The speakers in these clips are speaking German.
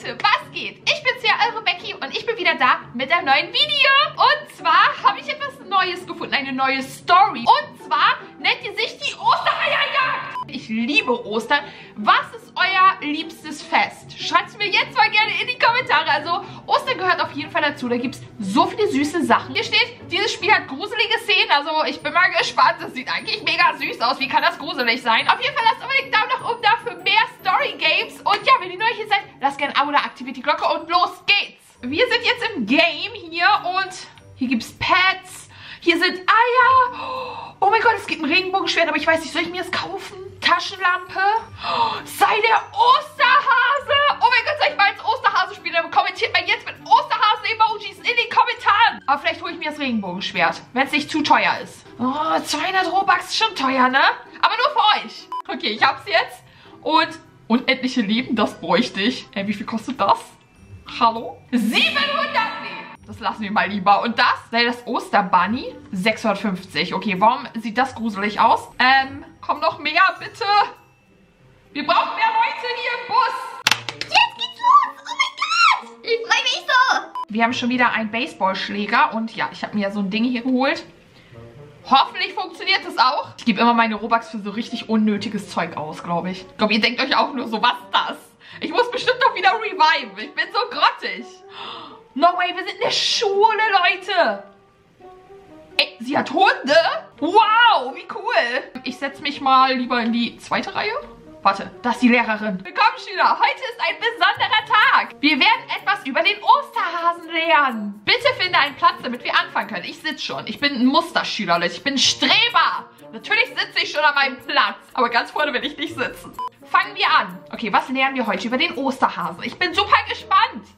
Leute, was geht? Ich bin's hier, eure Becky, und ich bin wieder da mit einem neuen Video. Und zwar habe ich etwas Neues gefunden, eine neue Story. Und zwar nennt die sich die Ostereierjagd. Ich liebe Ostern. Was ist euer liebstes Fest? Schreibt es mir jetzt mal gerne in die Kommentare. Also Ostern gehört auf jeden Fall dazu. Da gibt es so viele süße Sachen. Hier steht, dieses Spiel hat gruselige Szenen. Also ich bin mal gespannt. Das sieht eigentlich mega süß aus. Wie kann das gruselig sein? Auf jeden Fall lasst unbedingt einen Daumen nach oben da für mehr Story Games. Und ja, wenn ihr neu hier seid, lasst gerne ein Abo da, aktiviert die Glocke und los geht's. Wir sind jetzt im Game hier und hier gibt es Pets. Hier sind Eier. Oh mein Gott, es gibt ein Regenbogenschwert, aber ich weiß nicht, soll ich mir das kaufen? Taschenlampe. Sei der Osterhase. Oh mein Gott, soll ich mal als Osterhase spielen? Dann kommentiert mal jetzt mit Osterhasen-Emojis in den Kommentaren. Aber vielleicht hole ich mir das Regenbogenschwert, wenn es nicht zu teuer ist. Oh, 200 Robux ist schon teuer, ne? Aber nur für euch. Okay, ich hab's jetzt. Und unendliche Leben, das bräuchte ich. Wie viel kostet das? Hallo? 700? Nee. Das lassen wir mal lieber. Und das? Sei das Osterbunny? 650. Okay, warum sieht das gruselig aus? Komm noch mehr, bitte. Wir brauchen mehr Leute hier im Bus. Jetzt geht's los. Oh mein Gott. Ich freue mich so. Wir haben schon wieder einen Baseballschläger. Und ja, ich habe mir so ein Ding hier geholt. Hoffentlich funktioniert das auch. Ich gebe immer meine Robux für so richtig unnötiges Zeug aus, glaube ich. Ich glaube, ihr denkt euch auch nur so, was ist das? Ich muss bestimmt doch wieder reviven. Ich bin so grottig. No way, wir sind in der Schule, Leute. Ey, sie hat Hunde? Wow, wie cool. Ich setze mich mal lieber in die zweite Reihe. Warte, da ist die Lehrerin. Willkommen, Schüler. Heute ist ein besonderer Tag. Wir werden etwas über den Osterhasen lernen. Bitte finde einen Platz, damit wir anfangen können. Ich sitze schon. Ich bin ein Musterschüler, Leute. Ich bin ein Streber. Natürlich sitze ich schon an meinem Platz. Aber ganz vorne will ich nicht sitzen. Fangen wir an. Okay, was lernen wir heute über den Osterhasen? Ich bin super gespannt.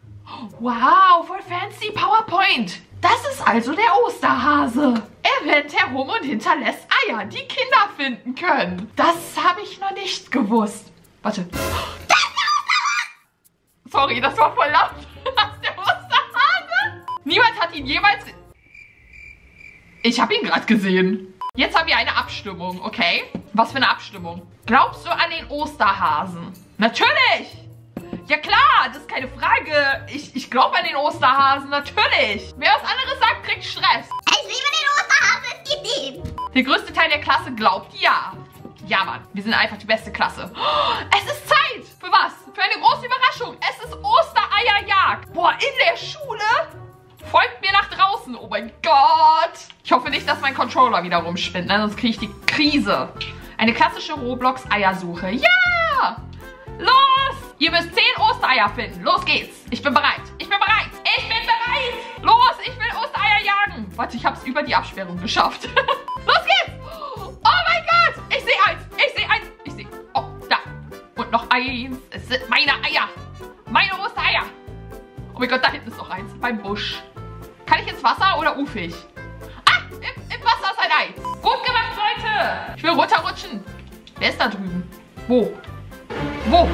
Wow, voll fancy PowerPoint. Das ist also der Osterhase. Er rennt herum und hinterlässt Eier, die Kinder finden können. Das habe ich noch nicht gewusst. Warte. Das ist der Osterhase! Sorry, das war voll laut. Das ist der Osterhase. Niemand hat ihn jemals... Ich habe ihn gerade gesehen. Jetzt haben wir eine Abstimmung, okay? Was für eine Abstimmung? Glaubst du an den Osterhasen? Natürlich! Ja klar, das ist keine Frage. Ich glaube an den Osterhasen, natürlich. Wer was anderes sagt, kriegt Stress. Ich liebe den Osterhasen, es gibt ihn. Der größte Teil der Klasse glaubt ja. Ja, Mann, wir sind einfach die beste Klasse. Es ist Zeit. Für was? Für eine große Überraschung. Es ist Ostereierjagd. Boah, in der Schule? Folgt mir nach draußen. Oh mein Gott. Ich hoffe nicht, dass mein Controller wieder rumspinnt, ne? Sonst kriege ich die Krise. Eine klassische Roblox-Eiersuche. Ja! Los! Ihr müsst 10 Ostereier finden. Los geht's. Ich bin bereit. Ich bin bereit. Ich bin bereit. Los, ich will Ostereier jagen. Warte, ich habe es über die Absperrung geschafft. Los geht's. Oh mein Gott. Ich sehe eins. Ich sehe eins. Ich sehe... Oh, da. Und noch eins. Es sind meine Eier. Meine Ostereier. Oh mein Gott, da hinten ist noch eins. Beim Busch. Kann ich ins Wasser oder ufe ich? Ah, im Wasser ist ein Ei. Gut gemacht, Leute. Ich will runterrutschen. Wer ist da drüben? Wo? Wo?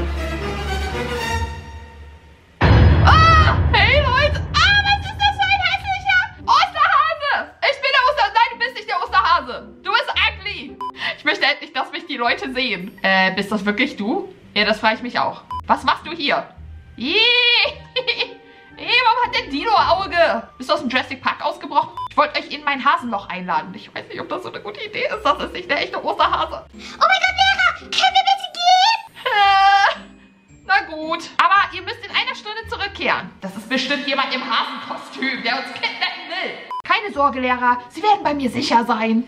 Ah! Hey Leute! Ah, was ist das für ein hässlicher Osterhase? Ich bin der Osterhase. Nein, du bist nicht der Osterhase. Du bist ugly. Ich möchte endlich, dass mich die Leute sehen. Bist das wirklich du? Ja, das frage ich mich auch. Was machst du hier? Warum hat der Dino Auge? Bist du aus dem Jurassic Park ausgebrochen? Ich wollte euch in mein Hasenloch einladen. Ich weiß nicht, ob das so eine gute Idee ist. Das ist nicht der echte Osterhase. Oh mein Gott, Lehrer, können wir bitte gehen? Na gut. Aber ihr müsst in einer Stunde zurückkehren. Das ist bestimmt jemand im Hasenkostüm, der uns kidnappen will. Keine Sorge, Lehrer. Sie werden bei mir sicher sein.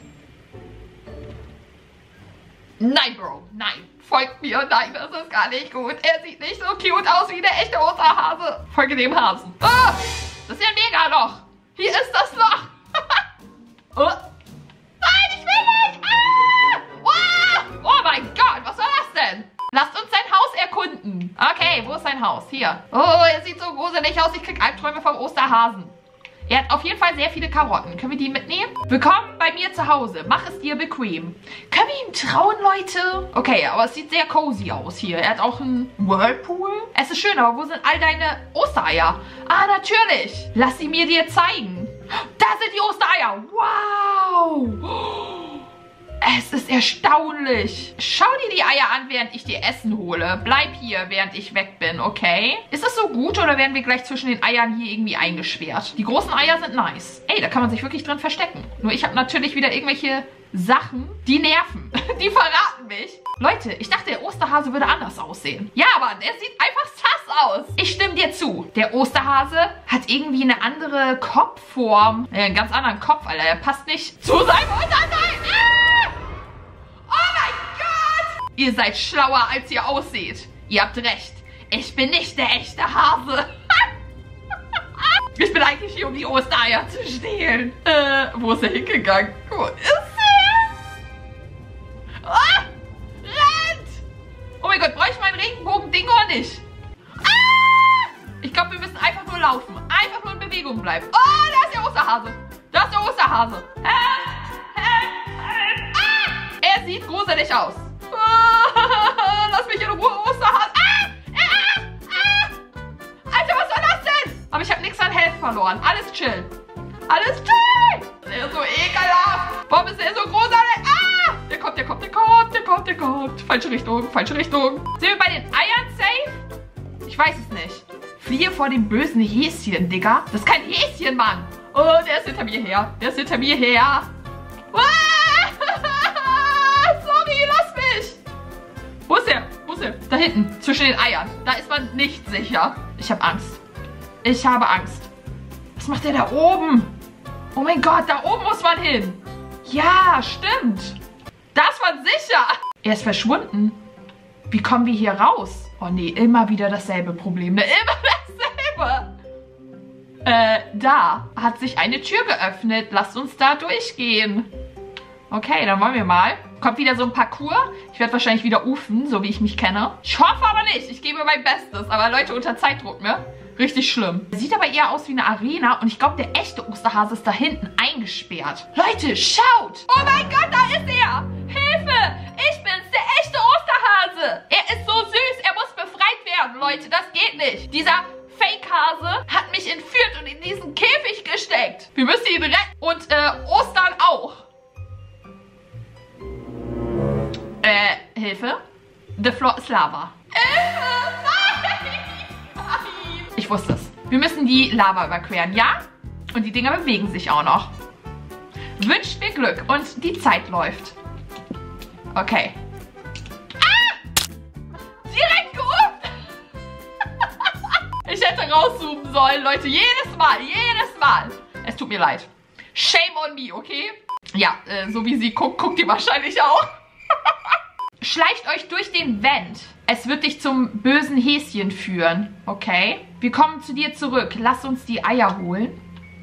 Nein, Bro. Nein. Folgt mir. Nein, das ist gar nicht gut. Er sieht nicht so cute aus wie der echte Osterhase. Folge dem Hasen. Ah, das ist ja ein Mega-Loch. Hier ist das Loch. Oh. Nein, ich will nicht. Ah. Oh mein Gott, was war das denn? Lasst uns sein Haus erkunden. Okay, wo ist sein Haus? Hier. Oh, er sieht so gruselig aus. Ich krieg Albträume vom Osterhasen. Er hat auf jeden Fall sehr viele Karotten. Können wir die mitnehmen? Willkommen bei mir zu Hause. Mach es dir bequem. Können wir ihm trauen, Leute? Okay, aber es sieht sehr cozy aus hier. Er hat auch einen Whirlpool. Es ist schön, aber wo sind all deine Ostereier? Ah, natürlich. Lass sie mir dir zeigen. Da sind die Ostereier. Wow. Es ist erstaunlich. Schau dir die Eier an, während ich dir Essen hole. Bleib hier, während ich weg bin, okay? Ist das so gut oder werden wir gleich zwischen den Eiern hier irgendwie eingesperrt? Die großen Eier sind nice. Ey, da kann man sich wirklich drin verstecken. Nur ich habe natürlich wieder irgendwelche Sachen, die nerven. Die verraten mich. Leute, ich dachte, der Osterhase würde anders aussehen. Ja, aber der sieht einfach sass aus. Ich stimme dir zu. Der Osterhase hat irgendwie eine andere Kopfform. Einen ganz anderen Kopf, Alter. Der passt nicht zu seinem Unterteil. Ah! Oh mein Gott! Ihr seid schlauer, als ihr ausseht. Ihr habt recht. Ich bin nicht der echte Hase. Ich bin eigentlich hier, um die Ostereier zu stehlen. Wo ist er hingegangen? Wo ist er? Ah! Rennt! Oh mein Gott, brauche ich mein Regenbogen-Ding oder nicht? Ah! Ich glaube, wir müssen einfach nur laufen. Einfach nur in Bewegung bleiben. Oh, da ist der Osterhase. Da ist der Osterhase. Er sieht gruselig aus. Lass mich in Ruhe, Osterhase. Alter, was war das denn? Aber ich habe nichts an Health verloren. Alles chill. Alles chill. Der ist so ekelhaft. Warum ist der so gruselig? Ah! Der kommt, der kommt, der kommt, der kommt, der kommt. Falsche Richtung, falsche Richtung. Sind wir bei den Eiern safe? Ich weiß es nicht. Fliehe vor dem bösen Häschen, Digga. Das ist kein Häschen, Mann. Oh, der ist hinter mir her. Der ist hinter mir her. Ah! Sorry, lass mich. Wo ist er? Wo ist er? Da hinten, zwischen den Eiern. Da ist man nicht sicher. Ich habe Angst. Ich habe Angst. Was macht der da oben? Oh mein Gott, da oben muss man hin. Ja, stimmt. Da ist man sicher. Er ist verschwunden. Wie kommen wir hier raus? Oh nee, immer wieder dasselbe Problem. Ne? Immer dasselbe. Da hat sich eine Tür geöffnet. Lasst uns da durchgehen. Okay, dann wollen wir mal. Kommt wieder so ein Parcours. Ich werde wahrscheinlich wieder ufen, so wie ich mich kenne. Ich hoffe aber nicht. Ich gebe mein Bestes. Aber Leute, unter Zeitdruck, ne? Richtig schlimm. Sieht aber eher aus wie eine Arena. Und ich glaube, der echte Osterhase ist da hinten eingesperrt. Leute, schaut! Oh mein Gott, da ist er! Hilfe! Ich bin's, der echte Osterhase! Er ist so süß. Er muss befreit werden, Leute. Das geht nicht. Dieser Fake-Hase hat mich entführt und in diesen Käfig gesteckt. Wir müssen ihn retten. Und Ostern auch. Hilfe? The floor is lava. Hilfe! Nein! Ich wusste es. Wir müssen die Lava überqueren, ja? Und die Dinger bewegen sich auch noch. Wünscht mir Glück. Und die Zeit läuft. Okay. Ah! Direkt gerufen! Ich hätte rauszoomen sollen, Leute. Jedes Mal, jedes Mal. Es tut mir leid. Shame on me, okay? Ja, so wie sie guckt, guckt ihr wahrscheinlich auch. Schleicht euch durch den Vent. Es wird dich zum bösen Häschen führen. Okay. Wir kommen zu dir zurück. Lass uns die Eier holen.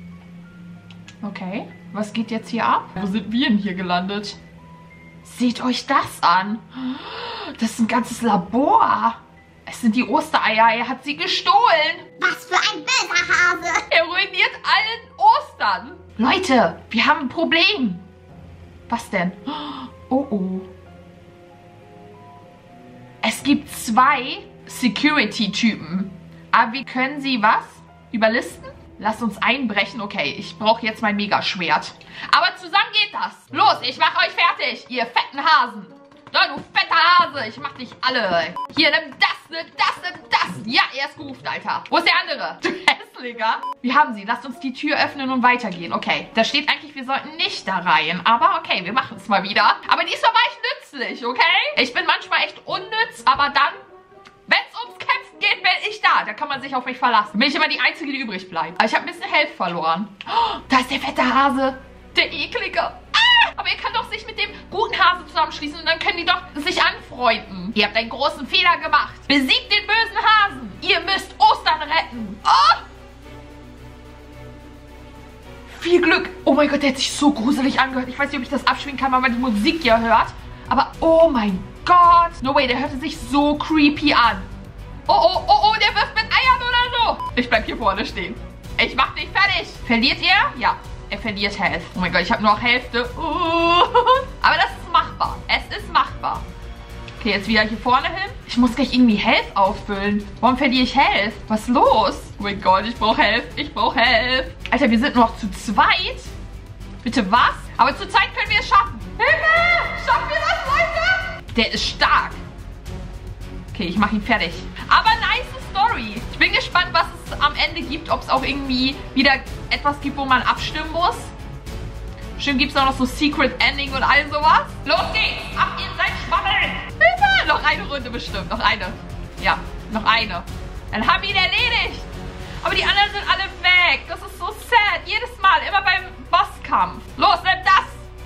Okay. Was geht jetzt hier ab? Wo sind wir denn hier gelandet? Seht euch das an. Das ist ein ganzes Labor. Es sind die Ostereier. Er hat sie gestohlen. Was für ein böser Hase. Er ruiniert allen Ostern. Leute, wir haben ein Problem. Was denn? Oh, oh. Es gibt 2 Security-Typen. Aber wir können sie was? Überlisten? Lasst uns einbrechen. Okay, ich brauche jetzt mein Megaschwert. Aber zusammen geht das. Los, ich mache euch fertig, ihr fetten Hasen. Na, du fetter Hase, ich mach dich alle. Hier, nimm das, nimm das, nimm das. Ja, er ist gerufen, Alter. Wo ist der andere? Du Hässlicher. Wir haben sie. Lasst uns die Tür öffnen und weitergehen. Okay, da steht eigentlich, wir sollten nicht da rein. Aber okay, wir machen es mal wieder. Aber diesmal war ich nützlich, okay? Ich bin manchmal echt unnütz, aber dann, wenn es ums Kämpfen geht, bin ich da. Da kann man sich auf mich verlassen. Bin ich immer die Einzige, die übrig bleibt. Aber ich habe ein bisschen Health verloren. Oh, da ist der fette Hase. Der eklige. Aber ihr könnt doch sich mit dem guten Hase zusammenschließen und dann können die doch sich anfreunden. Ihr habt einen großen Fehler gemacht. Besiegt den bösen Hasen. Ihr müsst Ostern retten. Oh! Viel Glück. Oh mein Gott, der hat sich so gruselig angehört. Ich weiß nicht, ob ich das abspielen kann, weil man die Musik ja hört. Aber oh mein Gott. No way, der hörte sich so creepy an. Oh, oh, oh, oh, der wirft mit Eiern oder so. Ich bleib hier vorne stehen. Ich mach dich fertig. Verliert ihr? Ja. Er verliert Health. Oh mein Gott, ich habe nur noch Hälfte. Aber das ist machbar. Es ist machbar. Okay, jetzt wieder hier vorne hin. Ich muss gleich irgendwie Health auffüllen. Warum verliere ich Health? Was ist los? Oh mein Gott, ich brauche Health. Ich brauche Health. Alter, wir sind nur noch zu zweit. Bitte was? Aber zu zweit können wir es schaffen. Hilfe! Schaffen wir das, Leute? Der ist stark. Okay, ich mache ihn fertig. Aber nice Story. Ich bin gespannt, was es am Ende gibt. Ob es auch irgendwie wieder etwas gibt, wo man abstimmen muss. Bestimmt gibt es auch noch so Secret Ending und all sowas. Los geht's. Ab in sein Schwammel. Bitte. Noch eine Runde bestimmt. Noch eine. Ja, noch eine. Dann haben wir ihn erledigt. Aber die anderen sind alle weg. Das ist so sad. Jedes Mal. Immer beim Bosskampf. Los, nimm das.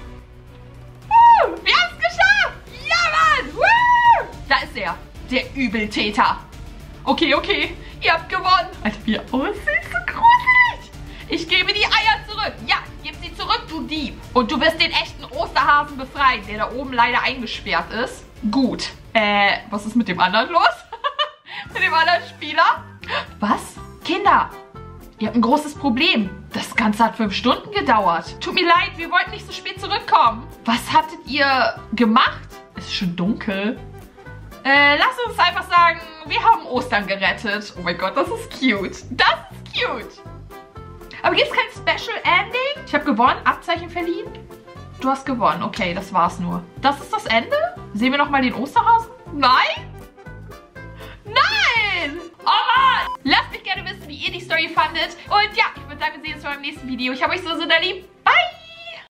Wir haben es geschafft. Ja, Mann. Da ist er. Der Übeltäter. Okay, okay. Ihr habt gewonnen. Alter, wie er aussieht, so gruselig. Ich gebe die Eier zurück. Ja, gib sie zurück, du Dieb. Und du wirst den echten Osterhasen befreien, der da oben leider eingesperrt ist. Gut. Was ist mit dem anderen los? Mit dem anderen Spieler? Was? Kinder, ihr habt ein großes Problem. Das Ganze hat 5 Stunden gedauert. Tut mir leid, wir wollten nicht so spät zurückkommen. Was hattet ihr gemacht? Es ist schon dunkel. Lass uns einfach sagen, wir haben Ostern gerettet. Oh mein Gott, das ist cute. Das ist cute. Aber gibt es kein Special Ending? Ich habe gewonnen, Abzeichen verliehen. Du hast gewonnen. Okay, das war's nur. Das ist das Ende? Sehen wir nochmal den Osterhasen? Nein? Nein! Oh Mann! Lasst mich gerne wissen, wie ihr die Story fandet. Und ja, ich würde sagen, wir sehen uns beim nächsten Video. Ich habe euch so, so lieb.